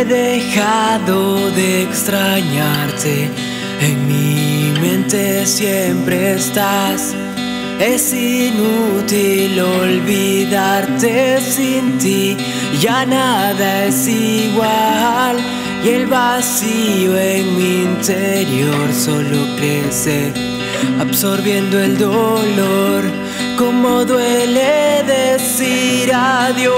he dejado de extrañarte, en mi mente siempre estás. Es inútil olvidarte, sin ti ya nada es igual. Y el vacío en mi interior solo crece, absorbiendo el dolor. Cómo duele decir adiós.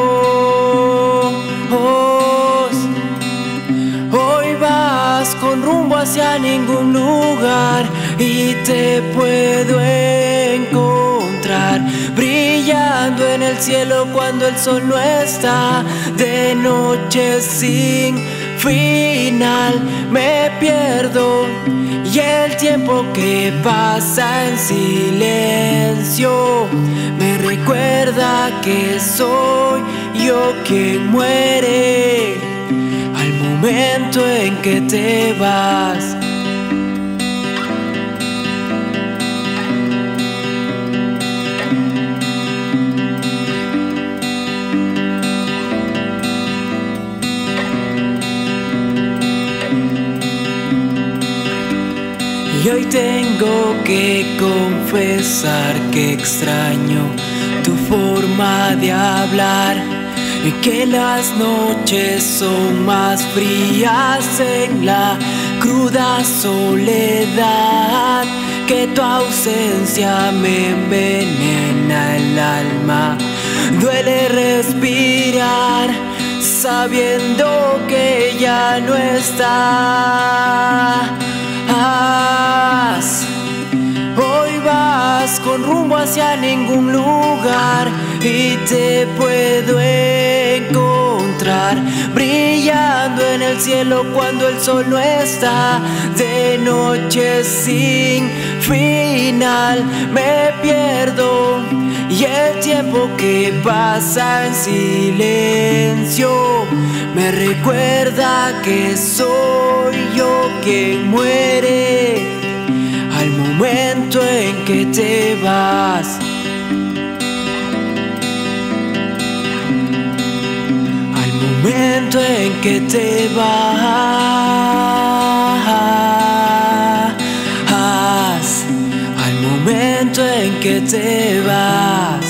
Hoy vas con rumbo hacia ningún lugar y te puedo encontrar brillando en el cielo cuando el sol no está. De noche sin final me pierdo, y el tiempo que pasa en silencio me recuerda que soy yo quien muere al momento en que te vas. Y hoy tengo que confesar que extraño tu forma de hablar, y que las noches son más frías en la cruda soledad, que tu ausencia me envenena el alma. Duele respirar sabiendo que ya no estás. Hoy vas con rumbo hacia ningún lugar y te puedo encontrar brillando en el cielo cuando el sol no está. De noche sin final me pierdo, y el tiempo que pasa en silencio me recuerda que soy yo quien muere al momento en que te vas. Al momento en que te vas. Al momento en que te vas.